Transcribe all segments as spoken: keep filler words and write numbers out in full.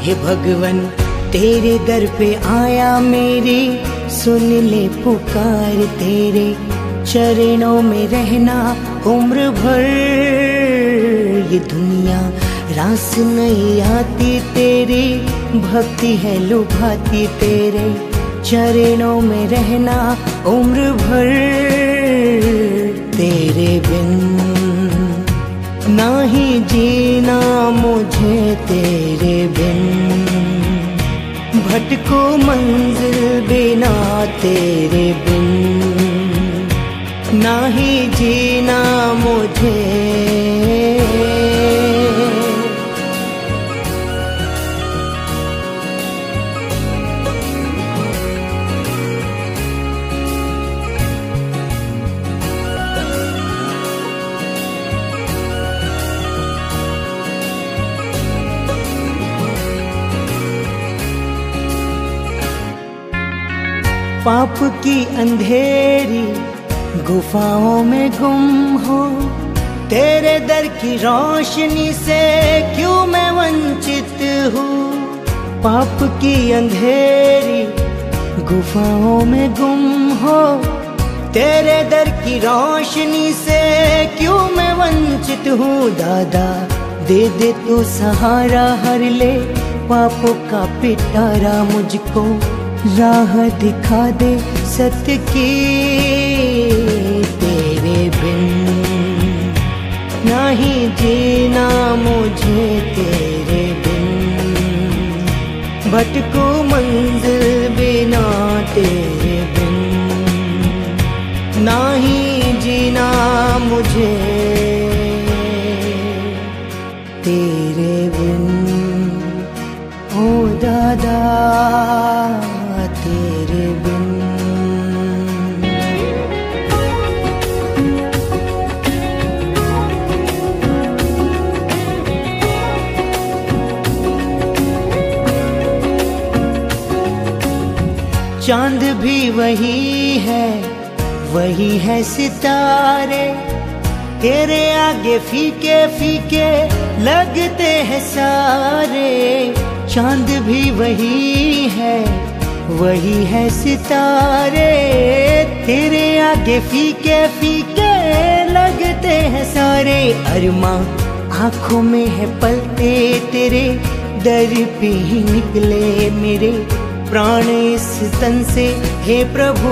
हे भगवन तेरे दर पे आया मेरी, सुन ले पुकार तेरे, चरणों में रहना उम्र भर। ये दुनिया रास नहीं आती तेरी, भक्ति है लुभाती तेरे, चरणों में रहना उम्र भर। तेरे बिन नहीं जीना मुझे, तेरे बिन भटको मंजिल बिना, तेरे बिन नहीं जीना मुझे। पाप की अंधेरी गुफाओं में गुम हो, तेरे दर की रोशनी से क्यों मैं वंचित हूँ। पाप की अंधेरी गुफाओं में गुम हो, तेरे दर की रोशनी से क्यों मैं वंचित हूँ। दादा दे दे तू सहारा, हर ले पापों का पिटारा मुझको, राह दिखा दे सत्य की। तेरे बिन नहीं जीना मुझे, तेरे बिन भटको मंजिल बिना, तेरे बिन नहीं जीना मुझे। तेरे बिन ओ दादा, तेरे बिन। चांद भी वही है, वही है सितारे, तेरे आगे फीके फीके लगते हैं सारे। चांद भी वही है, वही है सितारे, तेरे आगे फीके फीके लगते हैं सारे। अरमा आँखों में है पलते तेरे, दर पे ही निकले मेरे प्राण इस तन से। हे प्रभु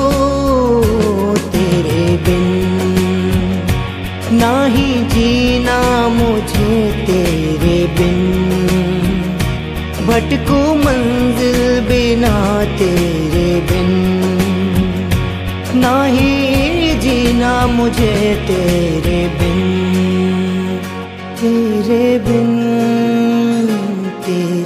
तेरे बिन नहीं जीना मुझे, तेरे बिन भटको मंजिल बिना, तेरे बिन नहीं जीना मुझे, तेरे बिन, तेरे बिन, तेरे